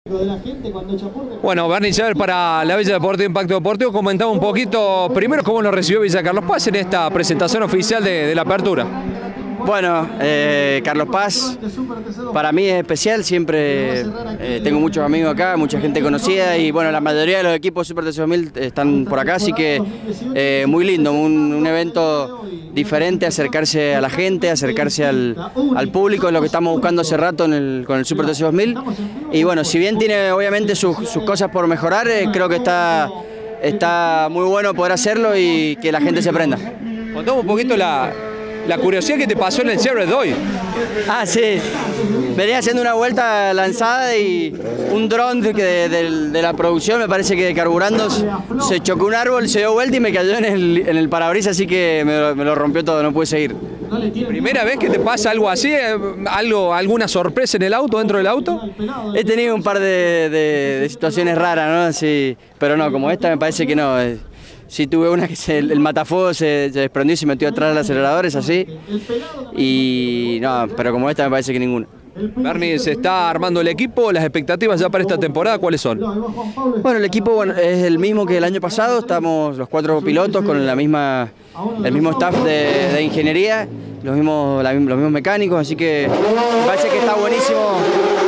Bueno, Bernie Sever para la Villa Deportiva Impacto Deportivo, comentaba un poquito primero cómo lo recibió Villa Carlos Paz en esta presentación oficial de la apertura. Bueno, Carlos Paz para mí es especial, siempre tengo muchos amigos acá, mucha gente conocida y bueno, la mayoría de los equipos Super TC 2000 están por acá, así que muy lindo, un evento diferente, acercarse a la gente, acercarse al público, es lo que estamos buscando hace rato con el Super TC 2000 y bueno, si bien tiene obviamente sus cosas por mejorar, creo que está muy bueno poder hacerlo y que la gente se prenda. Contame un poquito la curiosidad que te pasó en el Chevrolet de hoy. Ah, sí. Venía haciendo una vuelta lanzada y un dron de la producción, me parece que carburando, se chocó un árbol, se dio vuelta y me cayó en el parabrisas, así que me lo rompió todo, no pude seguir. ¿Primera vez que te pasa algo así? ¿Alguna sorpresa en el auto, dentro del auto? He tenido un par de situaciones raras, ¿no? Sí, pero no, como esta me parece que no. Sí tuve una que el matafuego se desprendió y se metió atrás del acelerador, es así. Y no, pero como esta me parece que ninguna. Bernie, se está armando el equipo, las expectativas ya para esta temporada, ¿cuáles son? Bueno, el equipo es el mismo que el año pasado, estamos los 4 pilotos con el mismo staff de ingeniería, los mismos mecánicos, así que me parece que está buenísimo.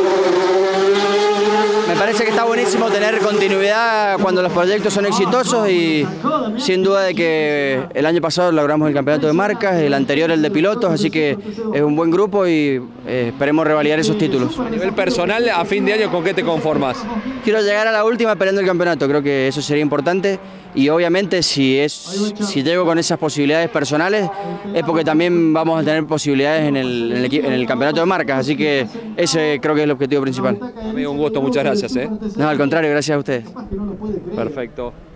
Me parece que está buenísimo tener continuidad cuando los proyectos son exitosos y sin duda de que el año pasado logramos el campeonato de marcas, el anterior el de pilotos, así que es un buen grupo y esperemos revalidar esos títulos. A nivel personal, a fin de año, ¿con qué te conformas? Quiero llegar a la última peleando el campeonato, creo que eso sería importante y obviamente si llego con esas posibilidades personales es porque también vamos a tener posibilidades en el campeonato de marcas, así que ese creo que es el objetivo principal. Amigo, un gusto, muchas gracias. No, al contrario, gracias a ustedes. Perfecto.